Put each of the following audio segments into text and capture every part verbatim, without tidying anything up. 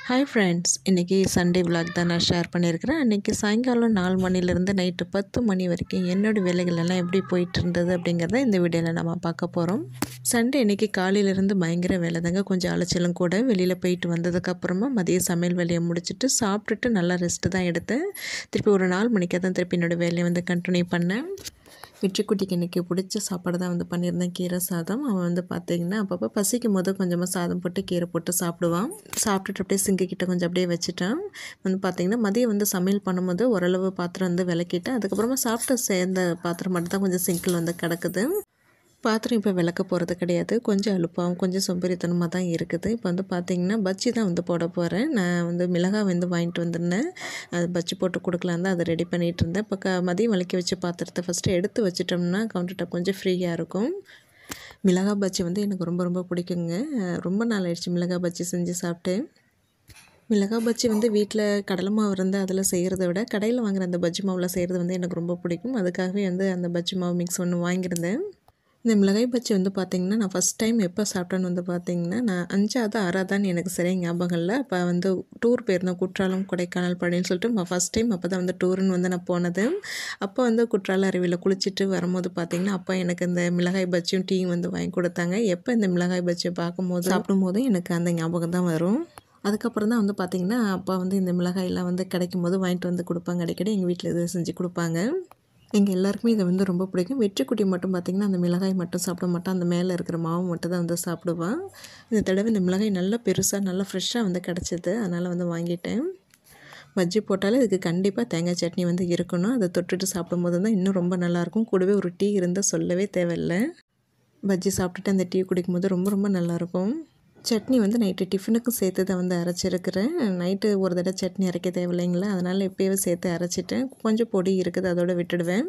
Hi friends, இன்றைக்கி Sunday vlog தான் நான் ஷேர் பண்ணியிருக்கிறேன். அன்றைக்கி சாயங்காலம் நாலு மணிலேருந்து நைட்டு பத்து மணி வரைக்கும் என்னோடய வேலைகள் எல்லாம் எப்படி போயிட்டு இருந்தது அப்படிங்கிறத இந்த வீடியோவில் நம்ம பார்க்க போகிறோம். சண்டே இன்றைக்கி காலையிலேருந்து பயங்கர வேலை தாங்க. கொஞ்சம் அலைச்சலும் கூட. வெளியில் போயிட்டு வந்ததுக்கப்புறமா மதிய சமையல் வேலையை முடிச்சுட்டு சாப்பிட்டுட்டு நல்லா ரெஸ்ட்டு தான் எடுத்தேன். திருப்பி ஒரு நாலு மணிக்கு தான் திருப்பி என்னோடய வேலையை வந்து கண்டினியூ பண்ணேன். வெற்றிக்குட்டிக்கு இன்றைக்கி பிடிச்ச சாப்பாடு தான் வந்து பண்ணியிருந்தேன், கீரை சாதம். அவன் வந்து பார்த்திங்கன்னா அப்பப்போ பசிக்கும் போது கொஞ்சமாக சாதம் போட்டு கீரை போட்டு சாப்பிடுவான். சாப்பிட்டுட்டு அப்படியே சிங்கிக்கிட்ட கொஞ்சம் அப்படியே வச்சுட்டான். வந்து பார்த்திங்கன்னா மதியம் வந்து சமையல் பண்ணும்போது ஓரளவு பாத்திரம் வந்து விளக்கிட்டேன். அதுக்கப்புறமா சாப்பிட்டு சேர்ந்த பாத்திரம் மட்டும் தான் கொஞ்சம் சிங்கில் வந்து கிடக்குது. பாத்திரம் இப்போ விளக்க போகிறது கிடையாது. கொஞ்சம் அலுப்பாகவும் கொஞ்சம் சொம்பேறித்தனமாக தான் இருக்குது. இப்போ வந்து பார்த்திங்கன்னா பஜ்ஜி தான் வந்து போட போகிறேன். நான் வந்து மிளகாய் வந்து வாங்கிட்டு வந்திருந்தேன். அது பஜ்ஜி போட்டு கொடுக்கலான்னு தான் அதை ரெடி பண்ணிகிட்டு இருந்தேன். இப்போ க மதியம் விளக்கி வச்சு பாத்திரத்தை ஃபஸ்ட்டு எடுத்து வச்சிட்டோம்னா கவுண்டர் டாப் கொஞ்சம் ஃப்ரீயாக இருக்கும். மிளகாய் பஜ்ஜி வந்து எனக்கு ரொம்ப ரொம்ப பிடிக்குங்க. ரொம்ப நாள் ஆயிடுச்சு மிளகாய் பஜ்ஜி செஞ்சு சாப்பிட்டு. மிளகாய் பஜ்ஜி வந்து வீட்டில் கடலை மாவு இருந்து அதில் செய்கிறத விட கடையில் வாங்குகிற அந்த பஜ்ஜி மாவில் செய்கிறது வந்து எனக்கு ரொம்ப பிடிக்கும். அதுக்காகவே வந்து அந்த பஜ்ஜி மாவு மிக்ஸ் ஒன்று வாங்கியிருந்தேன். இந்த மிளகாய் பஜ்ஜி வந்து பார்த்திங்கன்னா நான் ஃபஸ்ட் டைம் எப்போ சாப்பிட்டேன்னு வந்து பார்த்திங்கன்னா நான் அஞ்சாவது ஆறாவதான்னு எனக்கு சரியாக ஞாபகம் இல்லை. அப்போ வந்து டூர் போயிருந்தோம், குற்றாலம் கொடைக்கானல் பழனின்னு சொல்லிட்டு ஃபஸ்ட் டைம் அப்போ தான் வந்து டூருன்னு வந்து நான் போனது. அப்போ வந்து குற்றால அருவியில் குளிச்சுட்டு வரும்போது பார்த்திங்கன்னா அப்போ எனக்கு இந்த மிளகாய் பஜ்ஜியும் டீயும் வந்து வாங்கி கொடுத்தாங்க. எப்போ இந்த மிளகாய் பஜ்ஜியை பார்க்கும்போது சாப்பிடும்போதும் எனக்கு அந்த ஞாபகம் தான் வரும். அதுக்கப்புறம் தான் வந்து பார்த்திங்கன்னா அப்பா வந்து இந்த மிளகாயெல்லாம் வந்து கிடைக்கும் போது வாங்கிட்டு வந்து கொடுப்பாங்க. அடிக்கடி எங்கள் வீட்டில் இது செஞ்சு கொடுப்பாங்க. எங்கள் எல்லாருக்குமே இதை வந்து ரொம்ப பிடிக்கும். வெற்றிக்குட்டி மட்டும் பார்த்திங்கன்னா அந்த மிளகாய் மட்டும் சாப்பிட மாட்டான். அந்த மேலே இருக்கிற மாவு மட்டும் தான் வந்து சாப்பிடுவான். இந்த தடவை இந்த மிளகாய் நல்லா பெருசாக நல்லா ஃப்ரெஷ்ஷாக வந்து கிடச்சிது. அதனால் வந்து வாங்கிட்டேன். பஜ்ஜி போட்டாலே இதுக்கு கண்டிப்பாக தேங்காய் சட்னி வந்து இருக்கணும். அதை தொட்டுட்டு சாப்பிடும்போது தான் இன்னும் ரொம்ப நல்லாயிருக்கும். கூடவே ஒரு டீ இருந்தால் சொல்லவே தேவையில்லை. பஜ்ஜி சாப்பிட்டுட்டு அந்த டீ குடிக்கும்போது ரொம்ப ரொம்ப நல்லாயிருக்கும். சட்னி வந்து நைட்டு டிஃபனுக்கும் சேர்த்து தான் வந்து அரைச்சிருக்கிறேன். நைட்டு ஒரு தடவை சட்னி அரைக்க தேவையில்லைங்களா, அதனால் இப்போயே சேர்த்து அரைச்சிட்டேன். கொஞ்சம் பொடி இருக்குது, அதோடு விட்டுடுவேன்.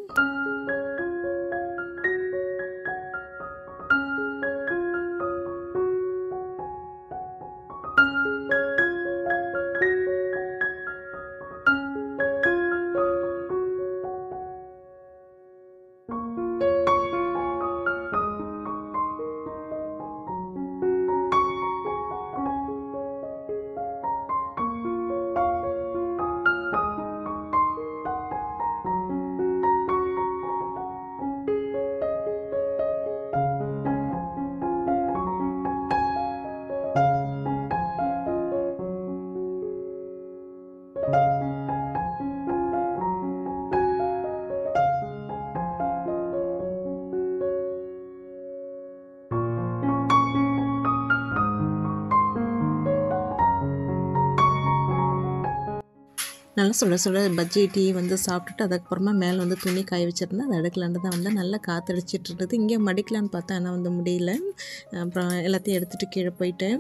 நல்லா சுட சுட பஜ்ஜி டீ வந்து சாப்பிட்டுட்டு அதுக்கப்புறமா மேலே வந்து துணி காய வச்சுருந்தேன். அதை அடுக்கலான்னு தான் வந்து நல்லா காற்றடிச்சிட்டு இருந்தது. இங்கே மடிக்கலான்னு பார்த்தா ஆனால் வந்து முடியல. அப்புறம் எல்லாத்தையும் எடுத்துகிட்டு கீழே போயிட்டேன்.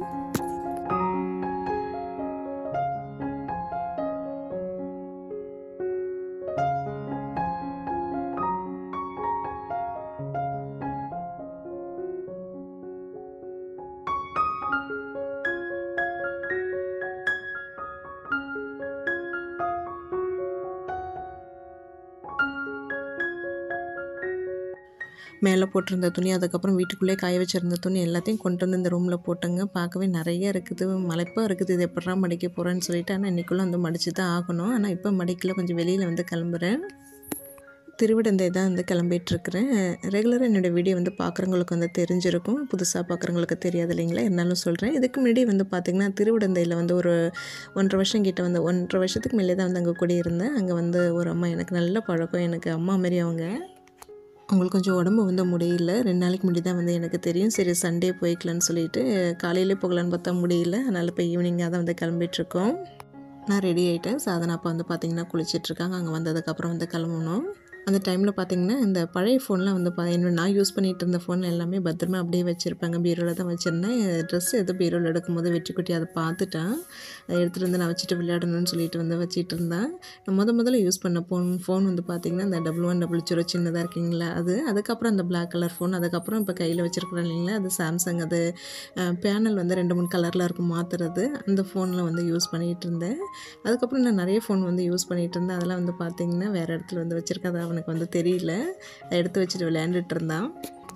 மேலே போட்டிருந்த துணி, அதுக்கப்புறம் வீட்டுக்குள்ளே காய வச்சுருந்த துணி எல்லாத்தையும் கொண்டு வந்து இந்த ரூமில் போட்டேங்க. பார்க்கவே நிறைய இருக்குது, மலைப்பாக இருக்குது. இது எப்படா மடிக்க போகிறேன்னு சொல்லிட்டு, ஆனால் இன்றைக்குள்ளே வந்து மடித்து தான் ஆகணும். ஆனால் இப்போ மடிக்கல, கொஞ்சம் வெளியில் வந்து கிளம்புறேன். திருவிடந்தை தான் வந்து கிளம்பிகிட்ருக்கிறேன். ரெகுலராக என்னோடய வீடியோ வந்து பார்க்குறவங்களுக்கு வந்து தெரிஞ்சிருக்கும், புதுசாக பார்க்குறவங்களுக்கு தெரியாது இல்லைங்களா, இருந்தாலும் சொல்கிறேன். இதுக்கு முன்னாடி வந்து பார்த்திங்கன்னா திருவிடந்தையில் வந்து ஒரு ஒன்றரை வருஷம் கிட்ட வந்து ஒன்றரை வருஷத்துக்கு மேலே தான் வந்து அங்கே குடியிருந்தேன். அங்கே வந்து ஒரு அம்மா எனக்கு நல்ல பழக்கம், எனக்கு அம்மா மாரி அவங்க. அவங்களுக்கு கொஞ்சம் உடம்பு வந்து முடியல. ரெண்டு நாளைக்கு முன்னாடி தான் வந்து எனக்கு தெரியும். சரி சண்டே போய்க்கலான்னு சொல்லிட்டு காலையிலே போகலான்னு பார்த்தா முடியல. அதனால் இப்போ ஈவினிங்காக தான் வந்து கிளம்பிகிட்ருக்கோம். நான் ரெடி ஆகிட்டேன். சாதனா அப்போ வந்து பார்த்திங்கன்னா குளிச்சிட்ருக்காங்க. அங்கே வந்ததுக்கப்புறம் வந்து கிளம்பணும். அந்த டைமில் பார்த்திங்கன்னா இந்த பழைய ஃபோன்லாம் வந்து பா என்ன நான் யூஸ் பண்ணிகிட்டு இருந்த ஃபோன் எல்லாமே பத்திரமா அப்படியே வச்சுருப்பாங்க. பீரோவில் தான் வச்சுருந்தேன். ட்ரெஸ் எதுவும் பீரோவில் எடுக்கும்போது வெற்றிக்குட்டி அதை பார்த்துட்டான். அதை எடுத்துகிட்டு வந்து நான் வச்சுட்டு விளையாடணும்னு சொல்லிட்டு வந்து வச்சுட்டு இருந்தேன். நான் முத முதல்ல யூஸ் பண்ண ஃபோன் ஃபோன் வந்து பார்த்திங்கன்னா இந்த டபுள் ஒன் டபுள் ஜீரோ சின்னதாக இருக்கீங்களா அது. அதுக்கப்புறம் அந்த பிளாக் கலர் ஃபோன். அதுக்கப்புறம் இப்போ கையில் வச்சுருக்கிறேன் இல்லைங்களா, அது சாம்சங். அது பேனல் வந்து ரெண்டு மூணு கலரில் இருக்கும் மாற்றுறது. அந்த ஃபோனில் வந்து யூஸ் பண்ணிகிட்டு இருந்தேன். அதுக்கப்புறம் நான் நிறைய ஃபோன் வந்து யூஸ் பண்ணிகிட்டு இருந்தேன். அதெல்லாம் வந்து பார்த்திங்கன்னா வேறு இடத்துல வந்து வச்சுருக்கேன். அது அவனுக்கு வந்து தெரியல. எடுத்து வச்சுட்டு விளையாண்டுட்டு இருந்தான்.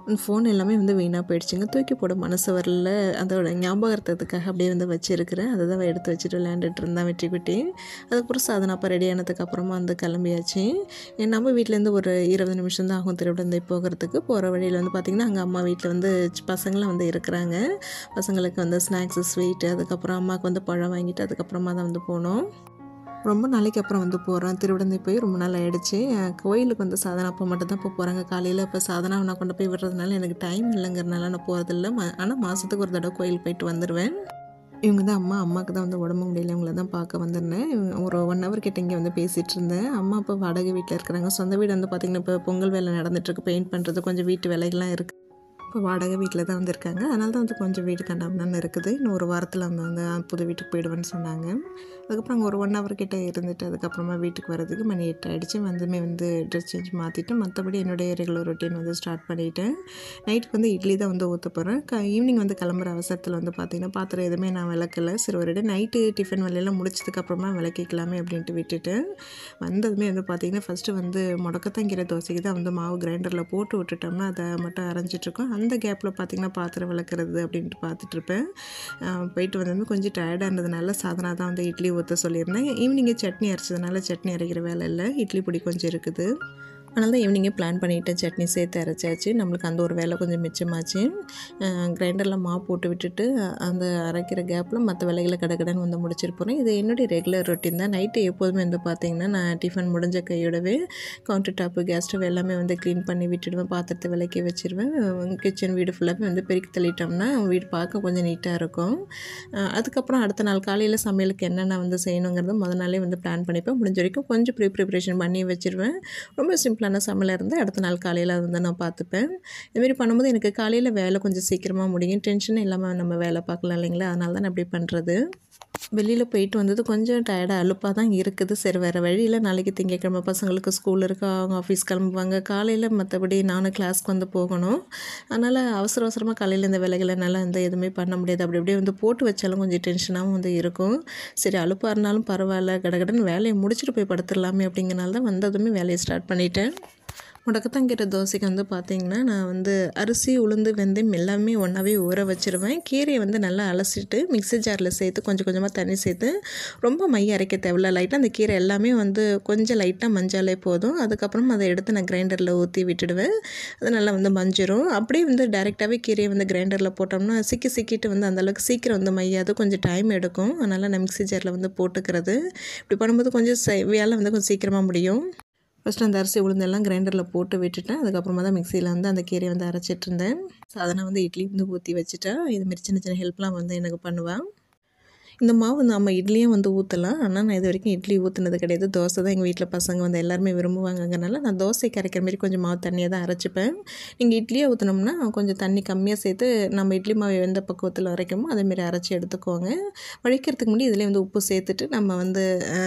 ஃபோன் எல்லாமே வந்து வீணாக போயிடுச்சுங்க. தூக்கி போட மனசு வரல. அதோட ஞாபகார்த்தத்துக்காக அப்படியே வந்து வச்சுருக்கிறேன். அதை தான் எடுத்து வச்சுட்டு விளையாண்டுட்டு இருந்தான் வெற்றிக்குட்டி. அதுக்கப்புறம் சாதனா அப்போ ரெடி ஆனதுக்கப்புறமா வந்து கிளம்பியாச்சு. நம்ம வீட்டிலேருந்து ஒரு இருபது நிமிஷம் தான் ஆகும் திருவிடந்தை போகிறதுக்கு. போகிற வழியில் வந்து பார்த்திங்கன்னா அங்கே அம்மா வீட்டில் வந்து பசங்களாம் வந்து இருக்கிறாங்க. பசங்களுக்கு வந்து ஸ்நாக்ஸு, ஸ்வீட்டு, அதுக்கப்புறம் அம்மாவுக்கு வந்து பழம் வாங்கிட்டு அதுக்கப்புறமா தான் வந்து போனோம். ரொம்ப நாளைக்கு அப்புறம் வந்து போகிறோம். திருவிடந்தை போய் ரொம்ப நாள் ஆகிடுச்சு. கோயிலுக்கு வந்து சாதனா அப்போ மட்டும் தான் இப்போ போகிறாங்க காலையில். இப்போ சாதனாவை நான் கொண்டு போய் விடுறதுனால எனக்கு டைம் இல்லைங்கிறனால நான் போகிறதில்ல. ம ஆனால் மாதத்துக்கு ஒரு தடவை கோயிலுக்கு போயிட்டு வந்துடுவேன். இவங்க தான் அம்மா. அம்மாவுக்கு தான் வந்து உடம்பு முடியல. இவங்கள தான் பார்க்க வந்திருந்தேன். ஒரு ஒன் ஹவர் கிட்ட இங்கே வந்து பேசிகிட்டு இருந்தேன். அம்மா இப்போ வாடகை வீட்டில் இருக்கிறாங்க. சொந்த வீடு வந்து பார்த்திங்கன்னா இப்போ பொங்கல் வேலை நடந்துகிட்ருக்கு. பெயிண்ட் பண்ணுறது கொஞ்சம் வீட்டு வேலைகள்லாம் இருக்குது. இப்போ வாடகை வீட்டில் தான் வந்திருக்காங்க. அதனால தான் வந்து கொஞ்சம் வீடு கண்டாமன்னு இருக்குது. இன்னும் ஒரு வாரத்தில் வந்து வந்து புது வீட்டுக்கு போயிடுவேன்னு சொன்னாங்க. அதுக்கப்புறம் அங்கே ஒரு ஒன் ஹவர் கிட்டே இருந்துட்டு அதுக்கப்புறமா வீட்டுக்கு வரதுக்கு மணி எட்டு ஆகிடுச்சு. வந்துமே வந்து ட்ரெஸ் சேஞ்ச் மாற்றிட்டு மற்றபடி என்னுடைய ரெகுலர் ரொட்டீன் வந்து ஸ்டார்ட் பண்ணிவிட்டேன். நைட்டுக்கு வந்து இட்லி தான் வந்து ஊற்ற போகிறேன். க ஈவினிங் வந்து கிளம்புற அவசரத்தில் வந்து பார்த்திங்கன்னா பாத்திரம் எதுவுமே நான் விளக்கலை. சரி ஒரு இடம் நைட்டு டிஃபன் வேலையெல்லாம் முடிச்சதுக்கப்புறமா விளக்கிக்கலாமே அப்படின்ட்டு விட்டுட்டேன். வந்ததுமே வந்து பார்த்திங்கன்னா ஃபஸ்ட்டு வந்து முடக்கத்தங்கிற தோசைக்கு தான் வந்து மாவு கிரைண்டரில் போட்டு விட்டுட்டோம்னா அதை மட்டும் அரைஞ்சிட்ருக்கோம். அந்த கேப்பில் பார்த்திங்கன்னா பாத்திரம் விளக்குறது அப்படின்ட்டு பார்த்துட்ருப்பேன். போயிட்டு வந்தது கொஞ்சம் டயர்டாக இருந்ததுனால சாதனா தான் வந்து இட்லி ஊற்ற சொல்லியிருந்தேன். ஈவினிங்கே சட்னி அரைச்சதுனால சட்னி அரைக்கிற வேலை இல்லை. இட்லி பொடி கொஞ்சம் இருக்குது. அதனால தான் ஈவினிங்கே பிளான் பண்ணிவிட்டேன். சட்னி சேர்த்து அரைச்சாச்சு. நம்மளுக்கு அந்த ஒரு வேலை கொஞ்சம் மிச்சமாச்சு. கிரைண்டரில் மாவு போட்டு விட்டுட்டு அந்த அரைக்கிற கேப்பில் மற்ற வேலைகளை கடகடன்னு வந்து முடிச்சிட்டு போகிறேன். இது என்னுடைய ரெகுலர் ரொட்டீன் தான். நைட்டு எப்போதுமே வந்து பார்த்திங்கன்னா நான் டிஃபன் முடிஞ்ச கையோடவே கவுண்டர் டாப்பு, கேஸ் ஸ்டவ் எல்லாமே வந்து க்ளீன் பண்ணி விட்டுடுவேன். பாத்திரத்தை விளக்கி வச்சுருவேன். கிச்சன் வீடு ஃபுல்லாகவே வந்து பெருக்கி தள்ளிட்டோம்னா வீடு பார்க்க கொஞ்சம் நீட்டாக இருக்கும். அதுக்கப்புறம் அடுத்த நாள் காலையில் சமையலுக்கு என்னென்ன வந்து செய்யணுங்கிறத முதல் நாளே வந்து பிளான் பண்ணிப்பேன். முடிஞ்ச வரைக்கும் கொஞ்சம் ப்ரீ ப்ரிப்ரேஷன் பண்ணி வச்சுருவேன். ரொம்ப சிம்பிளாக சமையலாக இருந்து அடுத்த நாள் காலையில் அதை வந்து நான் பார்த்துப்பேன். இதுமாரி பண்ணும்போது எனக்கு காலையில் வேலை கொஞ்சம் சீக்கிரமாக முடியும். டென்ஷன் இல்லாமல் நம்ம வேலை பார்க்கலாம் இல்லைங்களா? அதனால தான் நான் அப்படி பண்ணுறது. வெளியில் போயிட்டு வந்தது கொஞ்சம் டயர்டாக அலுப்பாக தான் இருக்குது. சரி வேறு வழியில் நாளைக்கு திங்கக்கிழமை பசங்களுக்கு ஸ்கூல் இருக்குது. அவங்க ஆஃபீஸ் கிளம்புவாங்க. காலையில் மற்றபடி நானும் கிளாஸ்க்கு வந்து போகணும். அதனால் அவசர அவசரமாக காலையில் இந்த வேலைகளை என்னால் வந்து எதுவுமே பண்ண முடியாது. அப்படி அப்படியே வந்து போட்டு வச்சாலும் கொஞ்சம் டென்ஷனாகவும் வந்து இருக்கும். சரி அலுப்பாக இருந்தாலும் பரவாயில்ல, கடகடன்னு வேலையை முடிச்சுட்டு போய் படுத்துடலாமே அப்படிங்கிறனால தான் வந்ததுமே வேலையை ஸ்டார்ட் பண்ணிட்டேன். முடக்கத்தாங்கீரை தோசைக்கு வந்து பார்த்திங்கன்னா நான் வந்து அரிசி, உளுந்து, வெந்தயம் எல்லாமே ஒன்றாவே ஊற வச்சுருவேன். கீரையை வந்து நல்லா அலசிட்டு மிக்ஸி ஜாரில் சேர்த்து கொஞ்சம் கொஞ்சமாக தண்ணி சேர்த்து ரொம்ப மைய அரைக்க தேவையில்ல. லைட்டாக அந்த கீரை எல்லாமே வந்து கொஞ்சம் லைட்டாக மஞ்சாலே போதும். அதுக்கப்புறம் அதை எடுத்து நான் கிரைண்டரில் ஊற்றி விட்டுடுவேன். அது நல்லா வந்து மஞ்சிரும். அப்படியே வந்து டைரெக்டாகவே கீரையை வந்து கிரைண்டரில் போட்டோம்னா சிக்கி சிக்கிட்டு வந்து அந்தளவுக்கு சீக்கிரம் வந்து மையாது, கொஞ்சம் டைம் எடுக்கும். அதனால் நான் மிக்ஸி ஜாரில் வந்து போட்டுக்கிறது. இப்படி பண்ணும்போது கொஞ்சம் வேலை வந்து கொஞ்சம் சீக்கிரமாக முடியும். ஃபஸ்ட்டு அந்த அரிசி உளுந்தெல்லாம் கிரைண்டரில் போட்டு விட்டுட்டேன். அதுக்கப்புறமா தான் மிக்சியில் வந்து அந்த கீரையை வந்து அரைச்சிட்டு இருந்தேன். சாதனா வந்து இட்லி வந்து ஊற்றி வச்சுட்டா. இதுமாரி சின்ன சின்ன ஹெல்ப்லாம் வந்து எனக்கு பண்ணுவேன். இந்த மாவு நம்ம இட்லியும் வந்து ஊற்றலாம். ஆனால் நான் இது வரைக்கும் இட்லி ஊற்றுனது கிடையாது. தோசை தான் எங்கள் வீட்டில் பசங்க வந்து எல்லாருமே விரும்புவாங்கங்கிறனால நான் தோசைக்கு அரைக்கிற மாரி கொஞ்சம் மாவு தண்ணியாக தான் அரைச்சிப்பேன். நீங்கள் இட்லியை ஊற்றினோம்னா கொஞ்சம் தண்ணி கம்மியாக சேர்த்து நம்ம இட்லி மாவு எந்த பக்குவத்தில் அரைக்கமோ அதேமாரி அரைச்சி எடுத்துக்கோங்க. வடிக்கிறதுக்கு முன்னாடி இதிலே வந்து உப்பு சேர்த்துட்டு நம்ம வந்து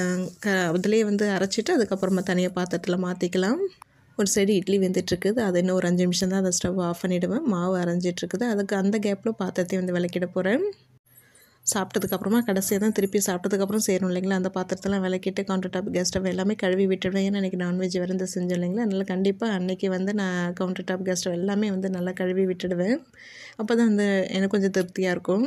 க அதிலே வந்து அரைச்சிட்டு அதுக்கப்புறமா தனியாக பாத்திரத்தில் மாற்றிக்கலாம். ஒரு சைடு இட்லி வெந்துட்டுருக்குது. அது இன்னும் ஒரு அஞ்சு நிமிஷம் தான் அதை ஸ்டவ் ஆஃப் பண்ணிவிடுவேன். மாவு அரைஞ்சிட்ருக்குது. அதுக்கு அந்த கேப்பில் பாத்திரத்தையும் வந்து விளக்கிட போகிறேன். சாப்பிட்டதுக்கப்புறமா கடைசியாக தான் திருப்பி சாப்பிட்டதுக்கப்புறம் செய்யணும் இல்லைங்களா? அந்த பாத்திரத்தெல்லாம் விளக்கிட்டு கவுண்டர் டாப், கேஸ் ஸ்டவ் எல்லாமே கழுவி விட்டுடுவேன். ஏன்னா அன்றைக்கி நான்வெஜ் வந்து செஞ்சோம் இல்லைங்களா? அதனால் கண்டிப்பாக அன்றைக்கி வந்து நான் கவுண்டர் டாப், கேஸ் ஸ்டவ் எல்லாமே வந்து நல்லா கழுவி விட்டுடுவேன். அப்போ தான் வந்து எனக்கு கொஞ்சம் திருப்தியாக இருக்கும்.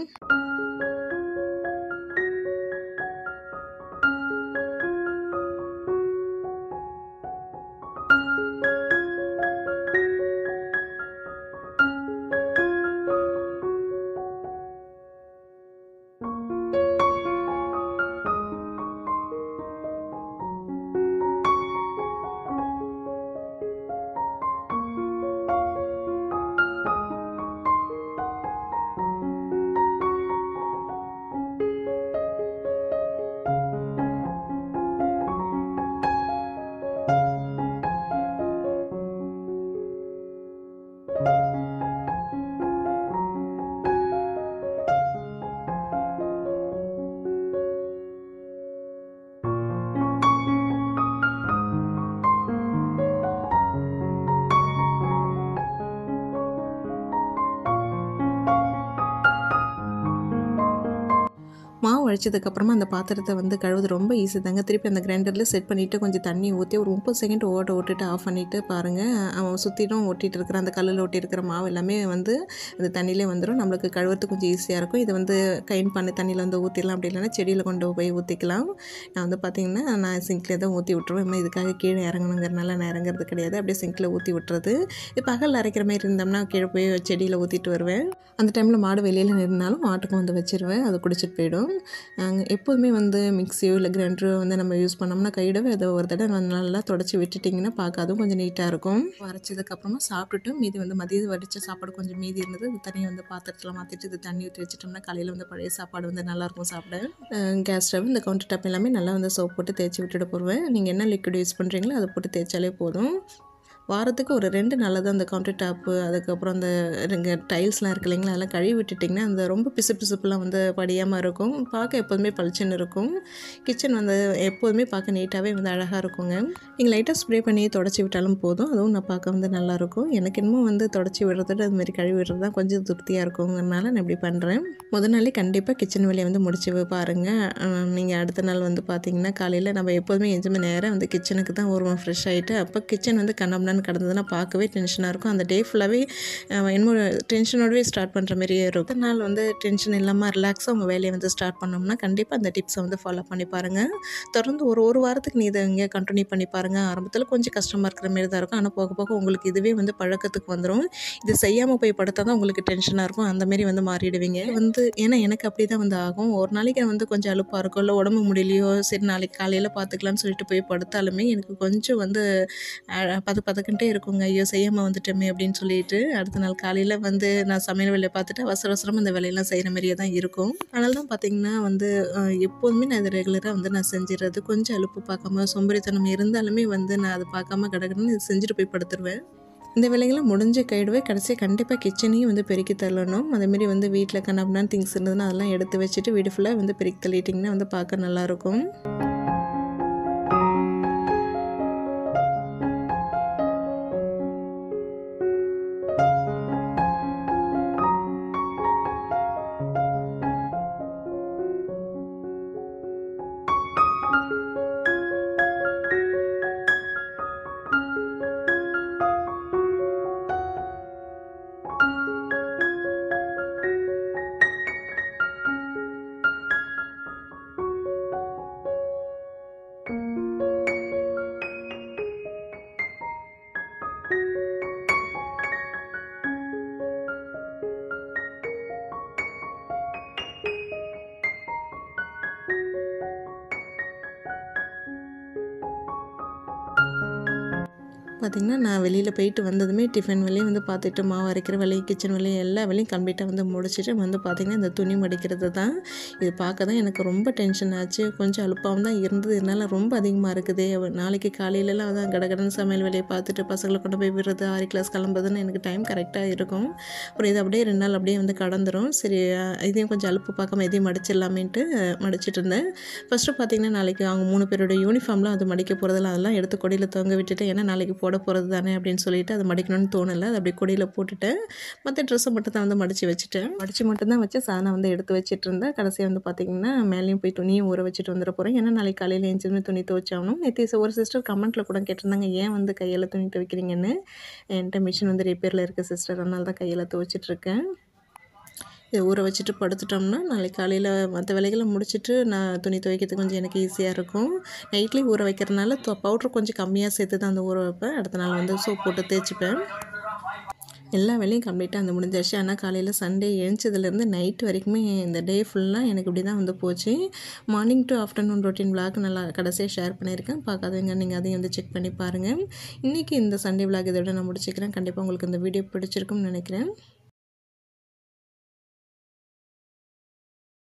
வச்சதுக்கப்புறமா அந்த பாத்திரத்தை வந்து கழுவுது ரொம்ப ஈஸி தாங்க. திருப்பி அந்த கிரைண்டரில் செட் பண்ணிவிட்டு கொஞ்சம் தண்ணி ஊற்றி ஒரு முப்பது செகண்ட் ஓட்ட ஓட்டிட்டு ஆஃப் பண்ணிவிட்டு பாருங்கள், அவன் சுற்றிலும் ஒட்டிகிட்டு இருக்கிற அந்த கல்லில் ஒட்டியிருக்கிற மாவு எல்லாமே வந்து அந்த தண்ணியிலே வந்துடும். நம்மளுக்கு கழுவுறதுக்கு கொஞ்சம் ஈஸியாக இருக்கும். இதை வந்து கைன் பண்ணி தண்ணியில் வந்து ஊற்றிடலாம், அப்படி இல்லைன்னா செடியில் கொண்டு போய் ஊற்றிக்கலாம். நான் வந்து பார்த்திங்கன்னா நான் சிங்க்லேயே தான் ஊற்றி விட்டுருவேன். இதுக்காக கீழே இறங்கணுங்கிறனால நான் இறங்குறது கிடையாது, அப்படியே சிங்கில் ஊற்றி விட்டுறது. இப்போ பகல் அரைக்கிற மாதிரி இருந்தோம்னா கீழே போய் செடியில் ஊற்றிட்டு வருவேன். அந்த டைமில் மாடு வெளியில் நின்றாலும் மாட்டுக்கும் வந்து வச்சுருவேன், அது குடிச்சிட்டு போயிடும். எப்போதுமே வந்து மிக்ஸியோ இல்லை கிரைண்டரோ வந்து நம்ம யூஸ் பண்ணோம்னா கையிடவே அதை ஒரு தடவை நல்லா தொடச்சி விட்டுட்டிங்கன்னா பார்க்க அதுவும் கொஞ்சம் நீட்டாக இருக்கும். அரைச்சதுக்கப்புறமா சாப்பிட்டுட்டு மீதி வந்து மதியம் வடித்த சாப்பாடு கொஞ்சம் மீதி இருந்தது, அது தனியாக வந்து பாத்திரத்தில் மாற்றிட்டு இது தண்ணி ஊற்றி வச்சிட்டோம்னா காலையில் வந்து பழைய சாப்பாடு வந்து நல்லாயிருக்கும் சாப்பிட. கேஸ் ஸ்டவ் இந்த கவுண்டர் டாப் எல்லாமே நல்லா வந்து சோப் போட்டு தேய்ச்சி விட்டுட்டு போடுவேன். நீங்கள் என்ன லிக்விட் யூஸ் பண்ணுறீங்களோ அதை போட்டு தேய்ச்சாலே போதும். வாரத்துக்கு ஒரு ரெண்டு நாள் தான் அந்த கவுண்டர் டாப்பு, அதுக்கப்புறம் அந்த ரெங்க டைல்ஸ்லாம் இருக்குது இல்லைங்களா, அதெல்லாம் கழுவி விட்டுட்டிங்கன்னா அந்த ரொம்ப பிசு பிசுப்புலாம் வந்து படியாமல் இருக்கும், பார்க்க எப்போதுமே பளிச்சுன்னு இருக்கும். கிச்சன் வந்து எப்போதுமே பார்க்க நீட்டாகவே வந்து அழகாக இருக்குங்க. நீங்கள் லைட்டாக ஸ்ப்ரே பண்ணி தொடச்சி விட்டாலும் போதும், அதுவும் நான் பார்க்க வந்து நல்லாயிருக்கும். எனக்கு இன்னமும் வந்து தொடச்சி விடுறதோட அதுமாதிரி கழுவி விடுறது தான் கொஞ்சம் திருப்தியாக இருக்குங்கிறனால நான் இப்படி பண்ணுறேன். முதல் நாளே கண்டிப்பாக கிச்சன் வேலையை வந்து முடிச்சு பாருங்கள். நீங்கள் அடுத்த நாள் வந்து பார்த்திங்கன்னா காலையில் நம்ம எப்போதுமே எஞ்சுமே நேரம் வந்து கிச்சனுக்கு தான் வருவோம் ஃப்ரெஷ் ஆகிட்டு. அப்போ கிச்சன் வந்து கண்ணம்னா கடந்ததுன்னா பார்க்கவே டென்ஷனாக இருக்கும். அந்த டே ஃபுல்லாகவே இன்னும் டென்ஷனோடவே ஸ்டார்ட் பண்ணுற மாதிரியே இருக்கும். நாள் வந்து டென்ஷன் இல்லாமல் ரிலாக்ஸாக உங்கள் வேலையை வந்து ஸ்டார்ட் பண்ணோம்னா கண்டிப்பாக அந்த டிப்ஸை வந்து ஃபாலோ பண்ணி பாருங்கள். தொடர்ந்து ஒரு ஒரு வாரத்துக்கு நீ இதை இங்கே கண்டினியூ பண்ணி பாருங்கள். ஆரம்பத்தில் கொஞ்சம் கஷ்டமாக இருக்கிற மாரி தான் இருக்கும், ஆனால் போக போக உங்களுக்கு இதுவே வந்து பழக்கத்துக்கு வந்துடும். இது செய்யாமல் போய் படுத்தால் தான் உங்களுக்கு டென்ஷனாக இருக்கும், அந்தமாரி வந்து மாறிடுவீங்க வந்து. ஏன்னா எனக்கு அப்படி தான் வந்து ஆகும். ஒரு நாளைக்கு வந்து கொஞ்சம் அலுப்பாக இருக்கும், இல்லை உடம்பு முடியலையோ சரி நாளைக்கு காலையில் பார்த்துக்கலான்னு சொல்லிட்டு போய் படுத்தாலுமே எனக்கு கொஞ்சம் வந்து பது பதுக்கிட்டே இருக்குங்க, ஐயோ செய்யாமல் வந்துட்டோமே அப்படின்னு சொல்லிட்டு. அடுத்த நாள் காலையில் வந்து நான் சமையல் வேலையை பார்த்துட்டு அவசர அவசரமாக இந்த வேலையெல்லாம் செய்கிற மாதிரியே தான் இருக்கும். அதனால தான் பார்த்திங்கன்னா வந்து எப்போதுமே நான் இதை ரெகுலராக வந்து நான் செஞ்சிடறது. கொஞ்சம் அலுப்பு பார்க்காம சோம்பேறித்தனம் இருந்தாலுமே வந்து நான் அதை பார்க்காம கடகடன்னு இது செஞ்சுட்டு போய் படுத்துருவேன். இந்த வேலைகள்லாம் முடிஞ்ச கைடுவே கடைசி கண்டிப்பாக கிச்சனையும் வந்து பெருக்கி தள்ளணும். அதேமாரி வந்து வீட்டில் கண்ணாபின்னா திங்ஸ் இருந்ததுன்னா அதெல்லாம் எடுத்து வச்சுட்டு வீடு ஃபுல்லாக வந்து பெருக்கி தள்ளிட்டிங்கன்னா வந்து பார்க்க நல்லாயிருக்கும். பார்த்திங்கன்னா நான் வெளியில் போயிட்டு வந்ததுமே டிஃபன் வேலையும் வந்து பார்த்துட்டு மாவு அரைக்கிற வேலையும் கிச்சன் வேலையும் எல்லா வேலையும் கம்ப்ளீட்டாக வந்து முடிச்சுட்டு வந்து பார்த்திங்கன்னா இந்த துணி மடிக்கிறது தான். இது பார்க்க தான் எனக்கு ரொம்ப டென்ஷன் ஆச்சு. கொஞ்சம் அலுப்பாகவும் தான் இருந்தது, இதனால் ரொம்ப அதிகமாக இருக்குது. நாளைக்கு காலையிலலாம் அதான் கடகடன்னு சமையல் வேலையை பார்த்துட்டு பசங்களை கொண்டு போய் விடுறது, ஆறு கிளாஸ் கிளம்புறதுன்னு எனக்கு டைம் கரெக்டாக இருக்கும். அப்புறம் இது அப்படியே ரெண்டு நாள் அப்படியே வந்து கடந்துடும். சரி இதையும் கொஞ்சம் அலுப்பு பார்க்காம எதையும் மடிச்சிடலாமேன்ட்டு மடிச்சிட்டு இருந்தேன். ஃபஸ்ட்டு பார்த்திங்கன்னா நாளைக்கு அவங்க மூணு பேரோட யூனிஃபார்ம்லாம் அது மடிக்க போகிறதில்ல, அதெல்லாம் எடுத்து கொடியில் தொங்க விட்டுட்டு ஏன்னா நாளைக்கு போட போகிறது தானே அப்படின்னு சொல்லிட்டு அதை மடிக்கணும்னு தோணலை, அது அப்படியே கொடியில் போட்டுட்டேன். மற்ற ட்ரெஸ்ஸை மட்டும் தான் வந்து மடித்து வச்சுட்டேன். மடித்து மட்டும்தான் வச்சு சாதனை வந்து எடுத்து வச்சுட்டு இருந்தேன். கடைசியாக வந்து பார்த்திங்கன்னா மேலேயும் போய் துணியும் ஊற வச்சுட்டு வந்துட போகிறேன். ஏன்னா நாளைக்கு காலையில் எழுந்திரிச்சு துணி துவைச்சாகணும். நேற்று ஒரு சிஸ்டர் கமெண்ட்டில் கூட கேட்டிருந்தாங்க ஏன் வந்து கையில் துணி துவைக்கிறீங்கன்னு. என்கிட்ட மிஷின் வந்து ரிப்பேரில் இருக்குது சிஸ்டர், அதனால தான் கையில் துவைச்சிட்ருக்கேன். இதை ஊற வச்சுட்டு படுத்துட்டோம்னா நாளைக்கு காலையில் மற்ற வேலைகளை முடிச்சுட்டு நான் துணி துவைக்கிறதுக்கு கொஞ்சம் எனக்கு ஈஸியாக இருக்கும். நைட்லேயும் ஊற வைக்கிறதுனால பவுட்ரு கொஞ்சம் கம்மியாக சேர்த்து தான் அந்த ஊற வைப்பேன். அடுத்த நாள் வந்து சோப் போட்டு தேய்ச்சிப்பேன். எல்லா வேலையும் கம்ப்ளீட்டாக அந்த முடிஞ்சாச்சு. ஆனால் காலையில் சண்டே எழுந்ததுலேருந்து நைட் வரைக்குமே இந்த டே ஃபுல்லாக எனக்கு இப்படி தான் வந்து போச்சு. Morning to afternoon routine vlog நல்லா கடைசியாக ஷேர் பண்ணியிருக்கேன். பார்க்காதவங்க நீங்கள் அதையும் வந்து செக் பண்ணி பாருங்கள். இன்றைக்கி இந்த சண்டே விளாக் இதோட நான் முடிச்சுக்கிறேன். கண்டிப்பாக உங்களுக்கு இந்த வீடியோ பிடிச்சிருக்கும்னு நினைக்கிறேன்.